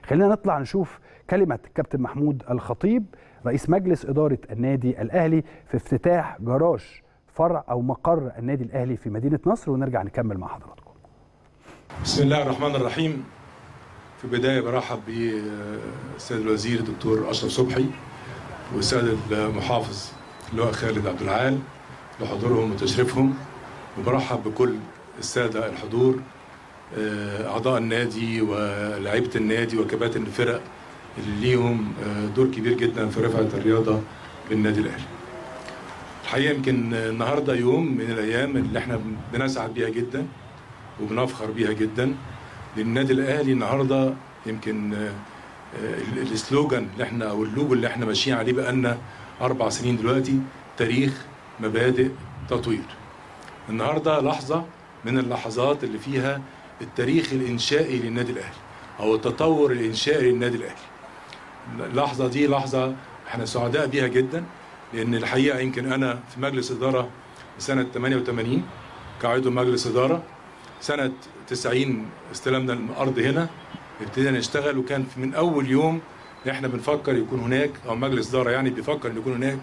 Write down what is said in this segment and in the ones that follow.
خلينا نطلع نشوف كلمة كابتن محمود الخطيب رئيس مجلس إدارة النادي الأهلي في افتتاح جراج فرع أو مقر النادي الأهلي في مدينة نصر، ونرجع نكمل مع حضراتكم. بسم الله الرحمن الرحيم. في البداية برحب بالسيد الوزير الدكتور أشرف صبحي والسيد المحافظ اللواء خالد عبد العال لحضورهم وتشريفهم، وبرحب بكل السادة الحضور أعضاء النادي ولاعيبة النادي وكباتن الفرق اللي ليهم دور كبير جدا في رفعة الرياضة بالنادي الأهلي. الحقيقة يمكن النهاردة يوم من الأيام اللي احنا بنسعد بيها جدا وبنفخر بيها جدا، لأن النادي الأهلي النهاردة يمكن السلوجان اللي احنا أو اللوجو اللي احنا ماشيين عليه بقالنا 4 سنين دلوقتي: تاريخ، مبادئ، تطوير. النهاردة لحظة من اللحظات اللي فيها التاريخ الإنشائي للنادي الأهلي أو التطور الإنشائي للنادي الأهلي. اللحظة دي لحظة احنا سعداء بيها جدا، لأن الحقيقة يمكن أنا في مجلس إدارة سنة 88 كعضو مجلس إدارة، سنة 90 استلمنا الأرض هنا، ابتدينا نشتغل، وكان من أول يوم احنا بنفكر يكون هناك، أو مجلس إدارة يعني بيفكر إن يكون هناك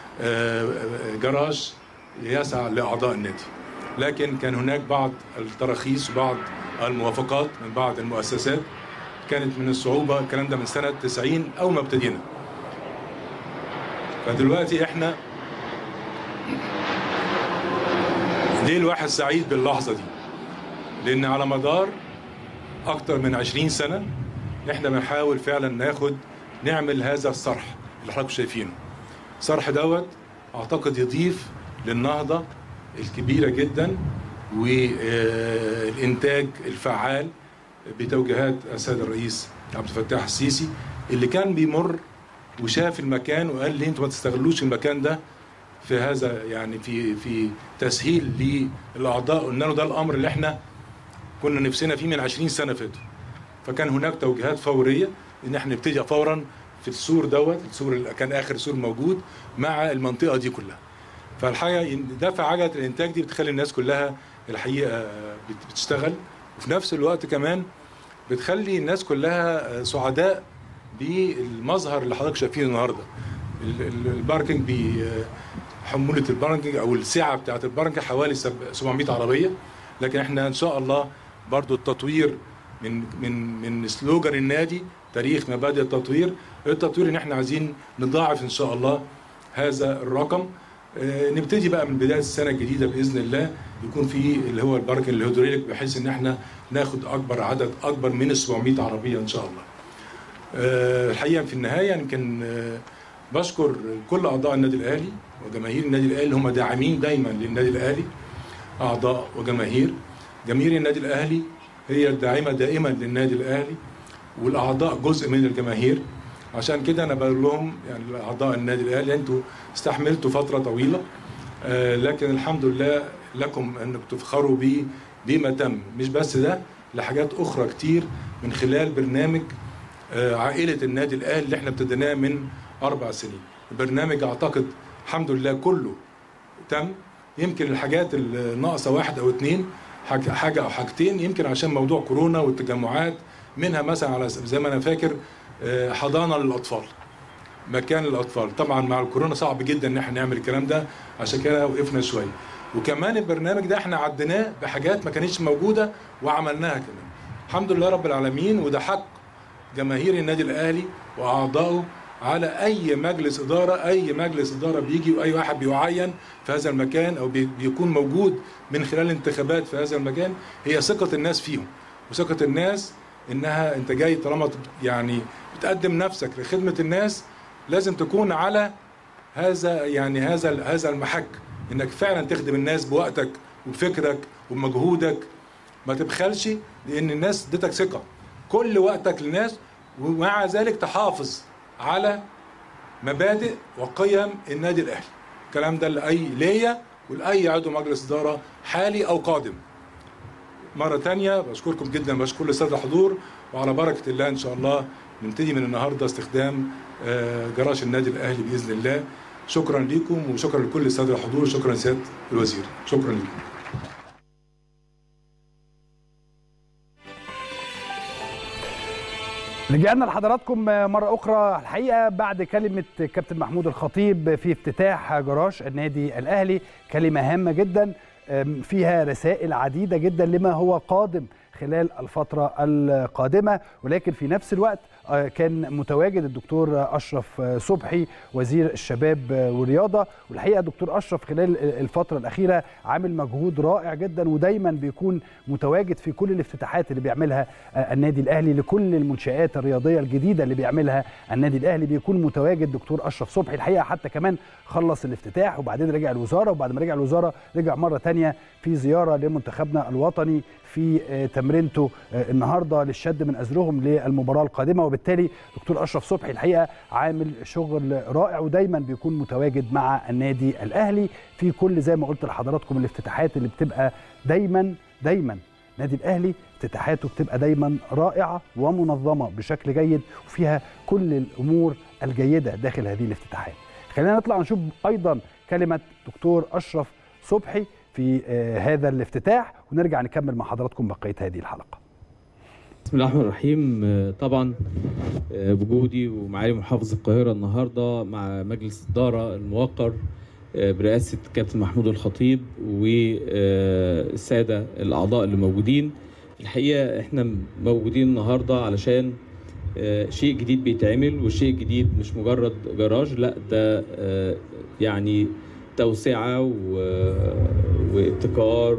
جراج يسع لأعضاء النادي. لكن كان هناك بعض التراخيص وبعض الموافقات من بعض المؤسسات كانت من الصعوبة. الكلام ده من سنة 90 أول ما ابتدينا. فدلوقتي احنا ليه الواحد سعيد باللحظة دي؟ لأن على مدار أكتر من 20 سنة احنا بنحاول فعلا نعمل هذا الصرح اللي حضراتكم شايفينه. الصرح دوت أعتقد يضيف للنهضة الكبيرة جدا والإنتاج الفعال بتوجيهات السيد الرئيس عبد الفتاح السيسي، اللي كان بيمر وشاف المكان وقال لي انتوا ما تستغلوش المكان ده في هذا، يعني في تسهيل للأعضاء. قلنا له ده الأمر اللي احنا كنا نفسنا فيه من 20 سنة فاتوا. فكان هناك توجيهات فورية ان احنا نبتدي فورا في السور دوت، السور اللي كان آخر سور موجود مع المنطقة دي كلها. فالحقيقة دفع عجلة الإنتاج دي بتخلي الناس كلها الحقيقة بتشتغل، وفي نفس الوقت كمان بتخلي الناس كلها سعداء بالمظهر اللي حضرتك شايفينه النهارده. الباركنج بحمولة الباركنج او السعة بتاعة الباركنج حوالي 700 عربية، لكن احنا ان شاء الله برضو التطوير من سلوجان النادي تاريخ، مبادئ، تطوير. التطوير ان احنا عايزين نضاعف ان شاء الله هذا الرقم. نبتدي بقى من بداية السنة الجديدة بإذن الله يكون في اللي هو الباركنج الهيدروليك، بحيث ان احنا ناخد عدد اكبر من 700 عربية ان شاء الله. الحقيقة في النهاية يمكن بشكر كل أعضاء النادي الأهلي وجماهير النادي الأهلي، هم داعمين دايما للنادي الأهلي، أعضاء وجماهير. جماهير النادي الأهلي هي الداعمة دائما للنادي الأهلي، والأعضاء جزء من الجماهير. عشان كده أنا بقول لهم يعني أعضاء النادي الأهلي أنتوا استحملتوا فترة طويلة، لكن الحمد لله لكم أنكم تفخروا بما تم. مش بس ده، لحاجات أخرى كتير من خلال برنامج عائلة النادي الأهلي اللي احنا ابتديناه من 4 سنين. البرنامج أعتقد الحمد لله كله تم. يمكن الحاجات الناقصة 1 أو 2 حاجة أو حاجتين، يمكن عشان موضوع كورونا والتجمعات، منها مثلا على زي ما أنا فاكر حضانة للأطفال، مكان للأطفال. طبعا مع الكورونا صعب جدا إن احنا نعمل الكلام ده، عشان كده وقفنا شوية. وكمان البرنامج ده احنا عديناه بحاجات ما كانتش موجودة وعملناها كمان الحمد لله رب العالمين. وده حق جماهير النادي الأهلي وأعضائه على أي مجلس إدارة بيجي، وأي واحد بيعين في هذا المكان أو بيكون موجود من خلال انتخابات في هذا المكان، هي ثقة الناس فيهم، وثقة الناس إنها أنت جاي طالما يعني بتقدم نفسك لخدمة الناس، لازم تكون على هذا المحك، إنك فعلا تخدم الناس بوقتك وبفكرك وبمجهودك، ما تبخلش، لأن الناس ادتك ثقة كل وقتك للناس، ومع ذلك تحافظ على مبادئ وقيم النادي الأهلي. الكلام ده ليا ولأي عضو مجلس إدارة حالي أو قادم. مرة تانية بشكركم جدا، بشكر السادة الحضور، وعلى بركة الله إن شاء الله نبتدي من النهاردة استخدام جراج النادي الأهلي بإذن الله. شكرا لكم وشكرا لكل السادة الحضور، وشكرا سيادة الوزير، شكرا لكم. رجعنا لحضراتكم مرة أخرى الحقيقة بعد كلمة كابتن محمود الخطيب في افتتاح جراج النادي الأهلي، كلمة هامة جدا فيها رسائل عديدة جدا لما هو قادم خلال الفترة القادمة، ولكن في نفس الوقت كان متواجد الدكتور أشرف صبحي وزير الشباب والرياضة. والحقيقة دكتور أشرف خلال الفترة الأخيرة عامل مجهود رائع جدا، ودايما بيكون متواجد في كل الافتتاحات اللي بيعملها النادي الأهلي لكل المنشآت الرياضية الجديدة اللي بيعملها النادي الأهلي، بيكون متواجد دكتور أشرف صبحي. الحقيقة حتى كمان خلص الافتتاح وبعدين رجع الوزارة، وبعد ما رجع الوزارة رجع مرة تانية في زيارة لمنتخبنا الوطني في تمرينته النهارده للشد من أزرهم للمباراة القادمة. وبالتالي دكتور أشرف صبحي الحقيقة عامل شغل رائع، ودايما بيكون متواجد مع النادي الأهلي في كل زي ما قلت لحضراتكم الافتتاحات اللي بتبقى دايما نادي الأهلي افتتاحاته بتبقى دايما رائعة ومنظمة بشكل جيد وفيها كل الأمور الجيدة داخل هذه الافتتاحات. خلينا نطلع نشوف أيضا كلمة دكتور أشرف صبحي في هذا الافتتاح ونرجع نكمل مع حضراتكم بقية هذه الحلقة. بسم الله الرحمن الرحيم. طبعا بوجودي ومعالي محافظ القاهرة النهاردة مع مجلس الإدارة الموقر برئاسة كابتن محمود الخطيب والسادة الأعضاء اللي موجودين، الحقيقة احنا موجودين النهاردة علشان شيء جديد بيتعمل، والشيء الجديد مش مجرد جراج، لا ده يعني توسعة وابتكار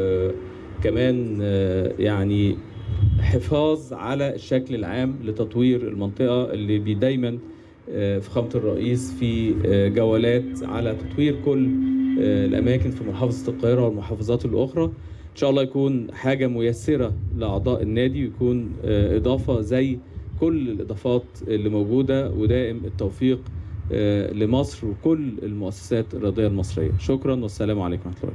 وكمان يعني حفاظ على الشكل العام لتطوير المنطقة اللي دايما فخامة الرئيس في جولات على تطوير كل الأماكن في محافظة القاهرة والمحافظات الأخرى. إن شاء الله يكون حاجة ميسرة لأعضاء النادي، ويكون إضافة زي كل الإضافات اللي موجودة، ودائم التوفيق لمصر وكل المؤسسات الرياضية المصرية. شكرا والسلام عليكم ورحمة الله.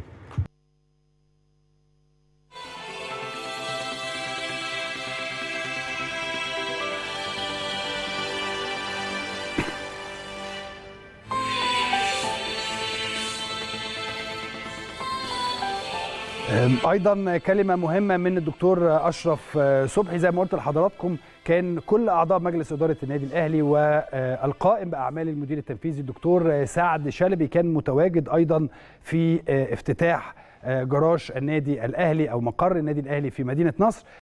ايضا كلمه مهمه من الدكتور اشرف صبحي. زي ما قلت لحضراتكم كان كل اعضاء مجلس اداره النادي الاهلي والقائم باعمال المدير التنفيذي الدكتور سعد شلبي كان متواجد ايضا في افتتاح جراج النادي الاهلي او مقر النادي الاهلي في مدينه نصر.